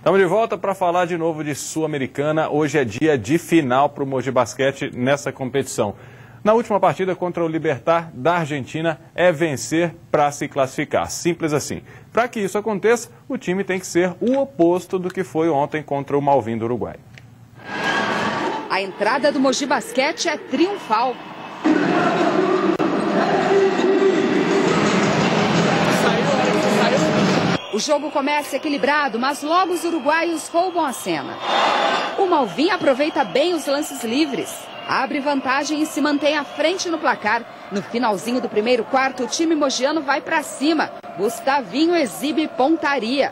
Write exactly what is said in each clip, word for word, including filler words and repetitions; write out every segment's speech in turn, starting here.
Estamos de volta para falar de novo de Sul-Americana. Hoje é dia de final para o Mogi Basquete nessa competição. Na última partida contra o Libertad da Argentina é vencer para se classificar. Simples assim. Para que isso aconteça, o time tem que ser o oposto do que foi ontem contra o Malvin do Uruguai. A entrada do Mogi Basquete é triunfal. O jogo começa equilibrado, mas logo os uruguaios roubam a cena. O Malvin aproveita bem os lances livres, abre vantagem e se mantém à frente no placar. No finalzinho do primeiro quarto, o time mogiano vai para cima. Gustavinho exibe pontaria.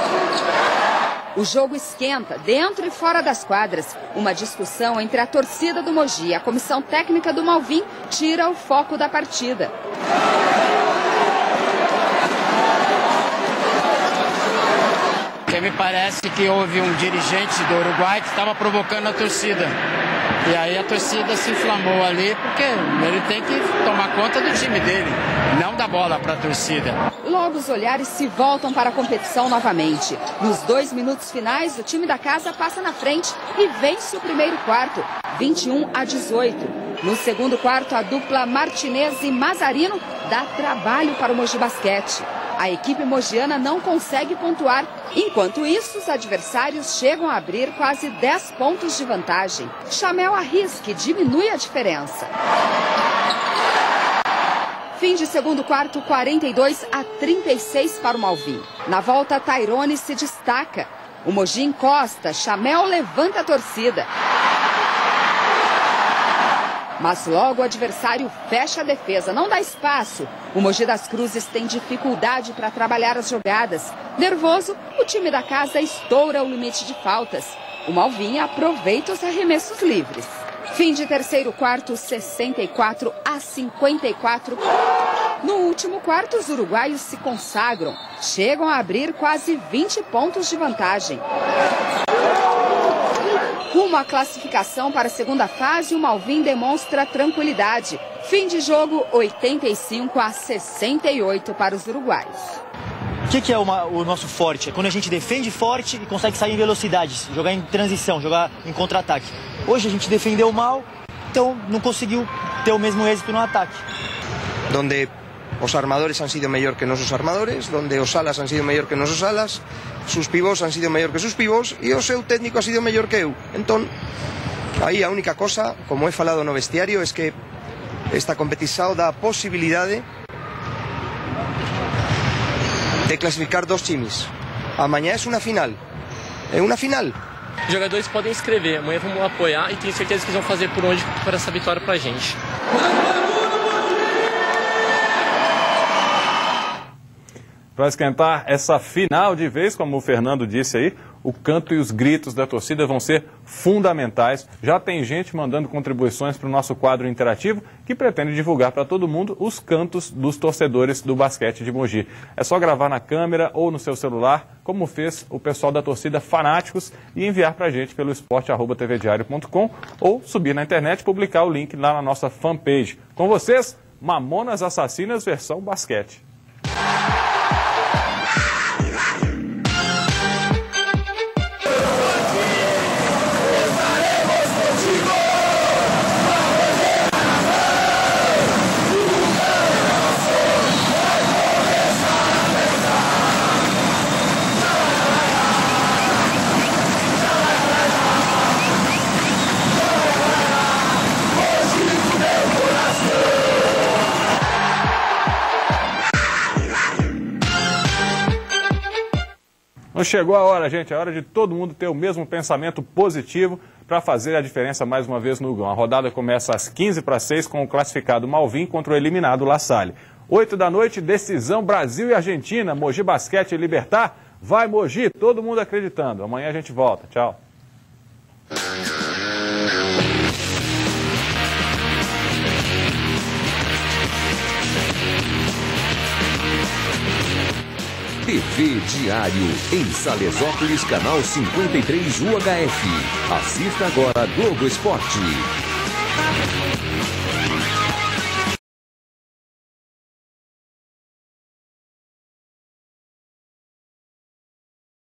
O jogo esquenta, dentro e fora das quadras. Uma discussão entre a torcida do Mogi e a comissão técnica do Malvin tira o foco da partida. Me parece que houve um dirigente do Uruguai que estava provocando a torcida. E aí a torcida se inflamou ali, porque ele tem que tomar conta do time dele, não da bola para a torcida. Logo os olhares se voltam para a competição novamente. Nos dois minutos finais, o time da casa passa na frente e vence o primeiro quarto, vinte e um a dezoito. No segundo quarto, a dupla Martinez e Mazarino dá trabalho para o Mogi Basquete. A equipe mogiana não consegue pontuar. Enquanto isso, os adversários chegam a abrir quase dez pontos de vantagem. Chamel arrisca e diminui a diferença. Fim de segundo quarto, quarenta e dois a trinta e seis para o Malvin. Na volta, Tairone se destaca. O Mogi encosta, Chamel levanta a torcida. Mas logo o adversário fecha a defesa, não dá espaço. O Mogi das Cruzes tem dificuldade para trabalhar as jogadas. Nervoso, o time da casa estoura o limite de faltas. O Malvin aproveita os arremessos livres. Fim de terceiro quarto, sessenta e quatro a cinquenta e quatro. No último quarto, os uruguaios se consagram. Chegam a abrir quase vinte pontos de vantagem. Rumo à classificação para a segunda fase, o Malvin demonstra tranquilidade. Fim de jogo, oitenta e cinco a sessenta e oito para os uruguaios. O que, que é uma, o nosso forte? É quando a gente defende forte e consegue sair em velocidade, jogar em transição, jogar em contra-ataque. Hoje a gente defendeu mal, então não conseguiu ter o mesmo êxito no ataque. Donde os armadores han sido mejor que nuestros armadores, donde os alas han sido mejor que nuestros alas, sus pivós han sido mejor que sus pivós e o seu técnico ha sido mejor que eu. Entón, aí a única cosa, como he falado no vestiario, es que esta competición dá a posibilidade de clasificar dos times. Amanhã é uma final. É uma final. Os jogadores podem escrever, amanhã vamos apoiar e tenho certeza que eles vão fazer por onde para essa vitória pra gente. Para esquentar essa final de vez, como o Fernando disse aí, o canto e os gritos da torcida vão ser fundamentais. Já tem gente mandando contribuições para o nosso quadro interativo que pretende divulgar para todo mundo os cantos dos torcedores do basquete de Mogi. É só gravar na câmera ou no seu celular, como fez o pessoal da torcida Fanáticos, e enviar para a gente pelo esporte arroba tvdiario ponto com ou subir na internet e publicar o link lá na nossa fanpage. Com vocês, Mamonas Assassinas versão basquete. Chegou a hora, gente, a hora de todo mundo ter o mesmo pensamento positivo para fazer a diferença mais uma vez no Gão. A rodada começa às quinze para seis com o classificado Malvin contra o eliminado La Salle. oito da noite, decisão Brasil e Argentina, Mogi Basquete e Libertad. Vai Mogi, todo mundo acreditando. Amanhã a gente volta. Tchau. T V Diário, em Salesópolis, canal cinquenta e três U H F. Assista agora Globo Esporte.